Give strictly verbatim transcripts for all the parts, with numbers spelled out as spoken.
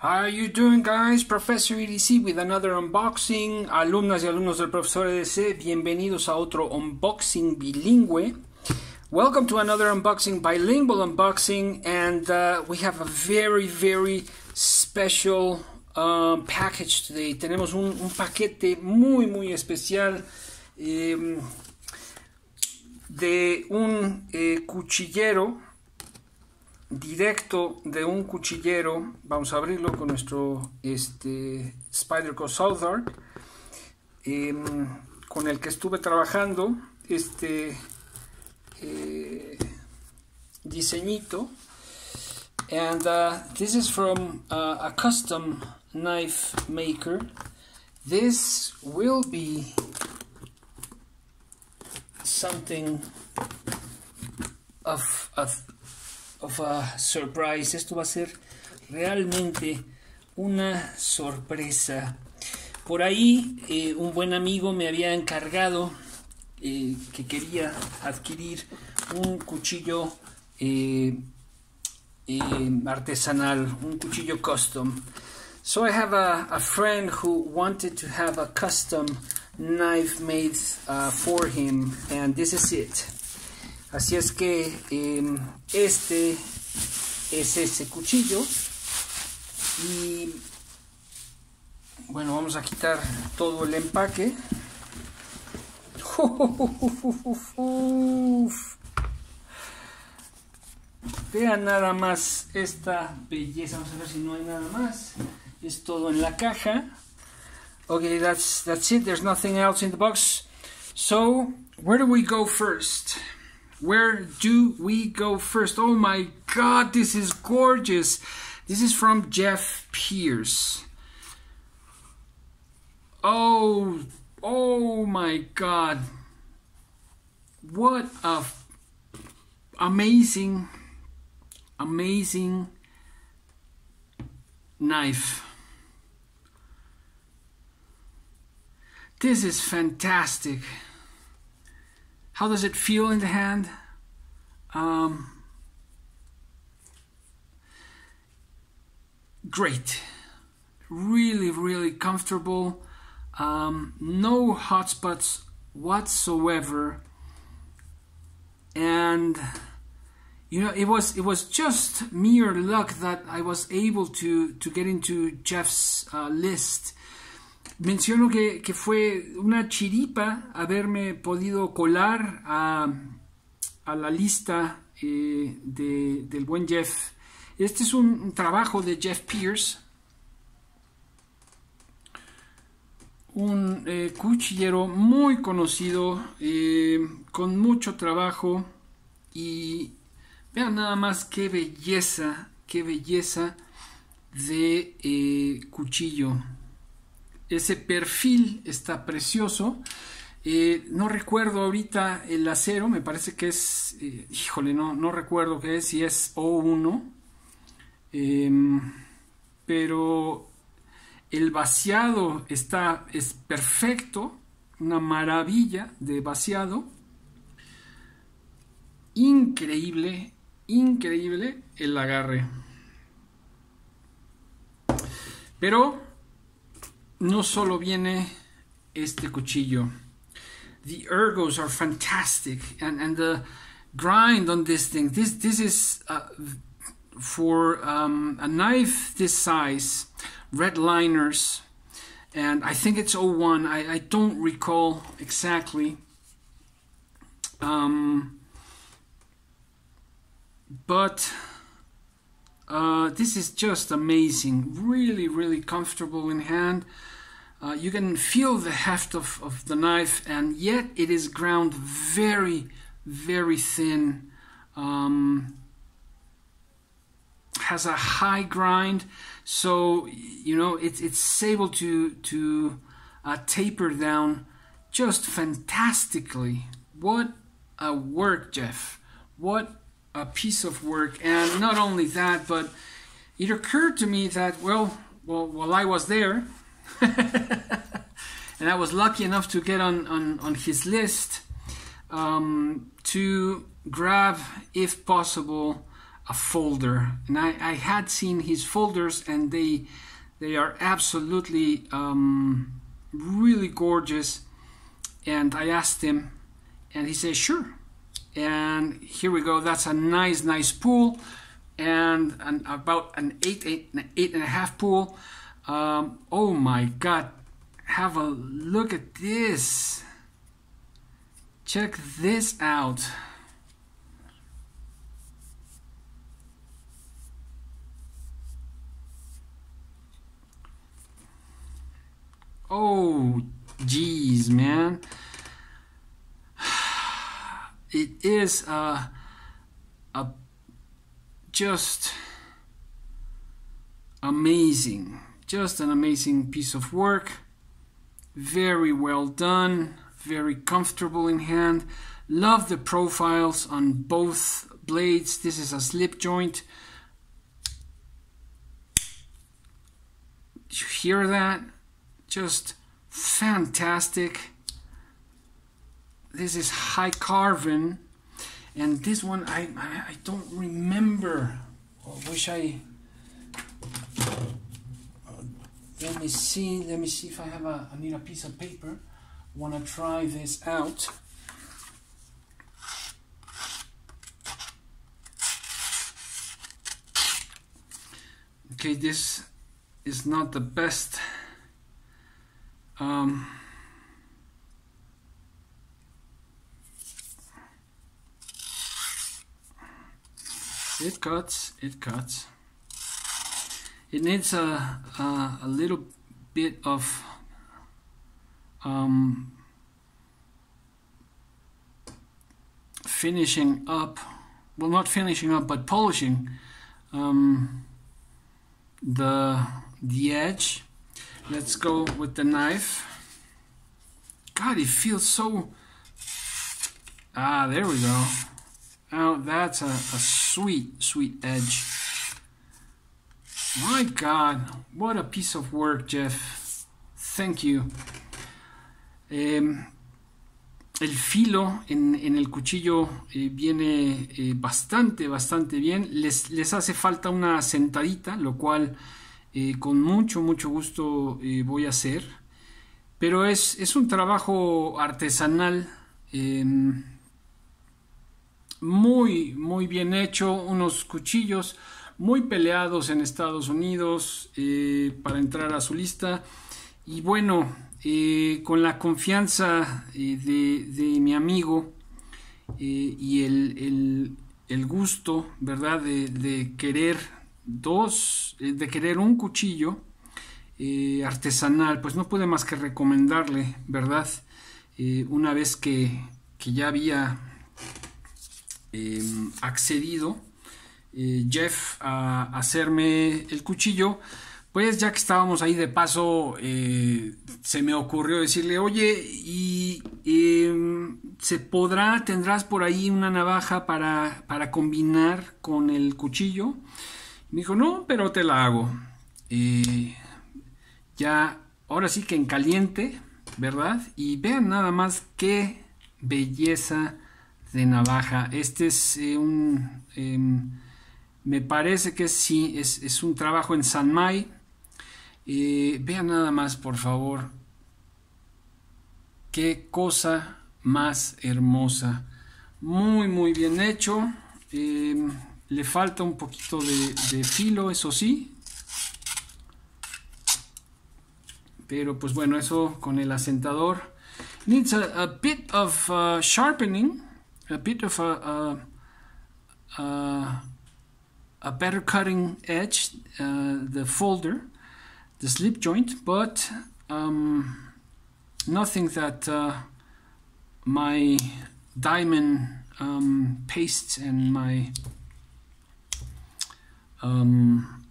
How are you doing, guys? Professor E D C with another unboxing. Alumnas y alumnos del Profesor E D C, bienvenidos a otro unboxing bilingüe. Welcome to another unboxing, bilingual unboxing, and uh, we have a very, very special um, package today. Tenemos un, un paquete muy, muy especial eh, de un eh, cuchillero, directo de un cuchillero. Vamos a abrirlo con nuestro este, Spyderco South Arc, eh, con el que estuve trabajando este eh, diseñito. And uh, this is from uh, a custom knife maker. This will be something of, of of a surprise. Esto va a ser realmente una sorpresa. Por ahí eh, un buen amigo me había encargado eh, que quería adquirir un cuchillo eh, eh, artesanal, un cuchillo custom. So I have a, a friend who wanted to have a custom knife made uh, for him, and this is it. Así es que eh, este es ese cuchillo. Y bueno, vamos a quitar todo el empaque. Vean nada más esta belleza. Vamos a ver si no hay nada más. Es todo en la caja. Okay, that's, that's it. There's nothing else in the box. So, where do we go first? Where do we go first? Oh my God, this is gorgeous. This is from Jeff Pierce. Oh, oh my God. What a amazing, amazing knife. This is fantastic. How does it feel in the hand? Um, great. Really, really comfortable. Um, no hot spots whatsoever. And you know, it was it was just mere luck that I was able to to get into Jeff's uh, list. Menciono que, que fue una chiripa haberme podido colar a, a la lista eh, de, del buen Jeff. Este es un, un trabajo de Jeff Pierce, un eh, cuchillero muy conocido, eh, con mucho trabajo. Y vean nada más qué belleza, qué belleza de eh, cuchillo. Ese perfil está precioso. Eh, no recuerdo ahorita el acero, me parece que es, eh, híjole, no, no recuerdo qué es, si es O uno. Eh, pero el vaciado está, es perfecto, una maravilla de vaciado. Increíble, increíble el agarre. Pero no solo viene este cuchillo. The ergos are fantastic, and and the grind on this thing. This this is uh, for um, a knife this size. Red liners, and I think it's O one. I I don't recall exactly. Um, but uh, this is just amazing. Really, really comfortable in hand. Uh, you can feel the heft of, of the knife, and yet it is ground very, very thin. Um, has a high grind, so you know it's it's able to to uh, taper down just fantastically. What a work, Jeff! What a piece of work! And not only that, but it occurred to me that well, well, while I was there. And I was lucky enough to get on, on, on his list, um, to grab, if possible, a folder, and I, I had seen his folders, and they they are absolutely um, really gorgeous. And I asked him, and he said sure. And here we go. That's a nice nice pool, and an, about an eight eight eight and a half pool. Um, oh my God, have a look at this. Check this out. Oh, geez, man. It is a, a just amazing. Just an amazing piece of work. Very well done. Very comfortable in hand. Love the profiles on both blades. This is a slip joint. Did you hear that? Just fantastic. This is high carbon, and this one I I, I don't remember. I wish I. Uh, let me see. Let me see if I have a. I need a piece of paper. Want to try this out. Okay, this is not the best. Um, it cuts, it cuts. It needs a, a, a little bit of um, finishing up, well, not finishing up, but polishing um, the, the edge. Let's go with the knife. God, it feels so... Ah, there we go. Now that's a, a sweet, sweet edge. My God, what a piece of work, Jeff. Thank you. Eh, el filo en, en el cuchillo eh, viene eh, bastante, bastante bien. Les, les hace falta una sentadita, lo cual... Eh, con mucho, mucho gusto eh, voy a hacer, pero es, es un trabajo artesanal, eh, muy, muy bien hecho, unos cuchillos muy peleados en Estados Unidos eh, para entrar a su lista, y bueno, eh, con la confianza eh, de, de mi amigo eh, y el, el, el gusto, ¿verdad?, de, de querer dos, de querer un cuchillo eh, artesanal, pues no pude más que recomendarle, ¿verdad? Eh, una vez que, que ya había eh, accedido eh, Jeff a hacerme el cuchillo, pues ya que estábamos ahí de paso, eh, se me ocurrió decirle, oye, y eh, se podrá, tendrás por ahí una navaja para, para combinar con el cuchillo. Me dijo, no, pero te la hago. Eh, ya, ahora sí que en caliente, ¿verdad? Y vean nada más qué belleza de navaja. Este es eh, un... Eh, me parece que sí, es, es un trabajo en Sanmai. Eh, vean nada más, por favor. Qué cosa más hermosa. Muy, muy bien hecho. Eh, Le falta un poquito de, de filo, eso sí. Pero pues bueno, eso con el asentador. Needs a, a bit of uh, sharpening. A bit of a, a, a, a better cutting edge. Uh, the folder. The slip joint. But um, nothing that uh, my diamond um, pastes and my... Um,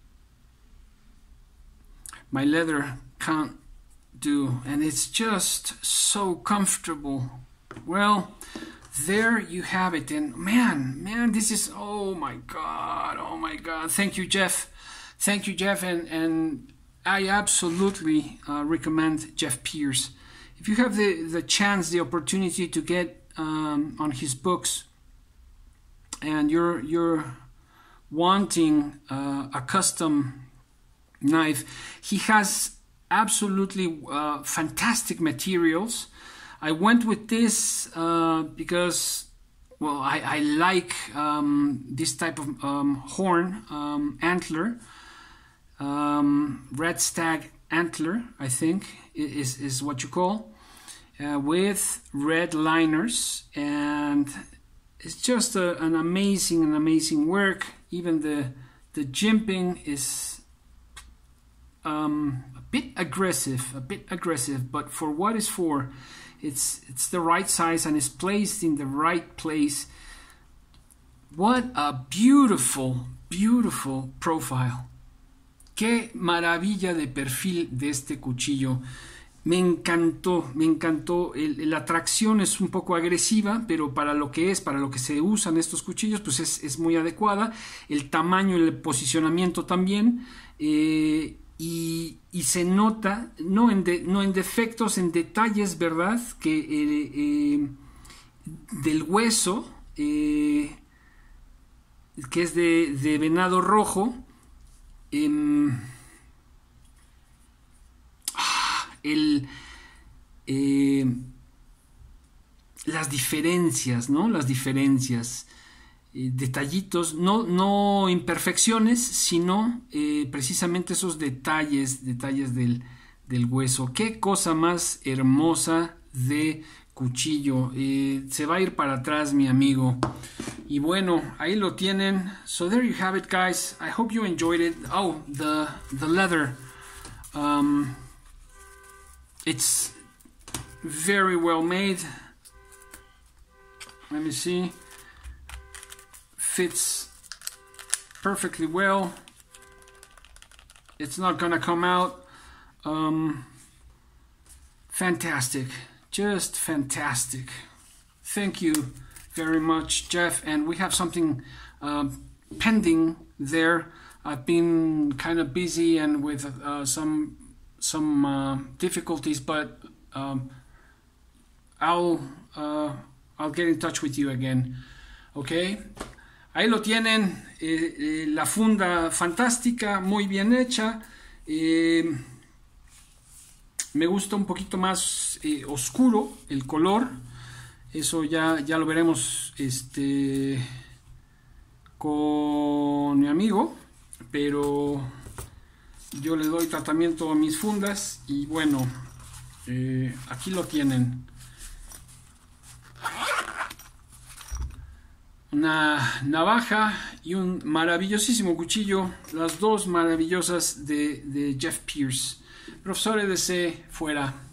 my leather can't do, and it's just so comfortable. Well, there you have it. And man, man, this is, oh my God, oh my God. Thank you, Jeff. Thank you, Jeff. And, and I absolutely uh, recommend Jeff Pierce. If you have the, the chance, the opportunity to get um, on his books, and you're, you're wanting uh, a custom knife, he has absolutely uh, fantastic materials. I went with this uh, because, well, I, I like um, this type of um, horn, um, antler, um, red stag antler, I think is, is what you call, uh, with red liners, and it's just a, an amazing, an amazing work. Even the, the jimping is um, a bit aggressive, a bit aggressive, but for what it's for, It's, it's the right size and it's placed in the right place. What a beautiful, beautiful profile. Qué maravilla de perfil de este cuchillo. Me encantó, me encantó. El, la tracción es un poco agresiva, pero para lo que es, para lo que se usan estos cuchillos, pues es, es muy adecuada. El tamaño y el posicionamiento también. Eh, Y, y se nota, no en, de, no en defectos, en detalles, ¿verdad? Que eh, eh, del hueso, eh, que es de, de venado rojo, eh, el, eh, las diferencias, ¿no? Las diferencias. Eh, detallitos, no, no imperfecciones, sino eh, precisamente esos detalles, detalles del, del hueso. Qué cosa más hermosa de cuchillo. Eh, se va a ir para atrás, mi amigo. Y bueno, ahí lo tienen. So there you have it, guys. I hope you enjoyed it. Oh, the, the leather. Um, it's very well made. Let me see. Fits perfectly well. It's not gonna come out. Um, fantastic, just fantastic. Thank you very much, Jeff. And we have something uh, pending there. I've been kind of busy and with uh, some some uh, difficulties, but um, I'll uh, I'll get in touch with you again. Okay. Ahí lo tienen, eh, eh, la funda fantástica, muy bien hecha. Eh, me gusta un poquito más eh, oscuro el color. Eso ya, ya lo veremos este, con mi amigo. Pero yo le doy tratamiento a mis fundas. Y bueno, eh, aquí lo tienen. Una navaja y un maravillosísimo cuchillo, las dos maravillosas de, de Jeff Pierce. Profesor E D C, fuera.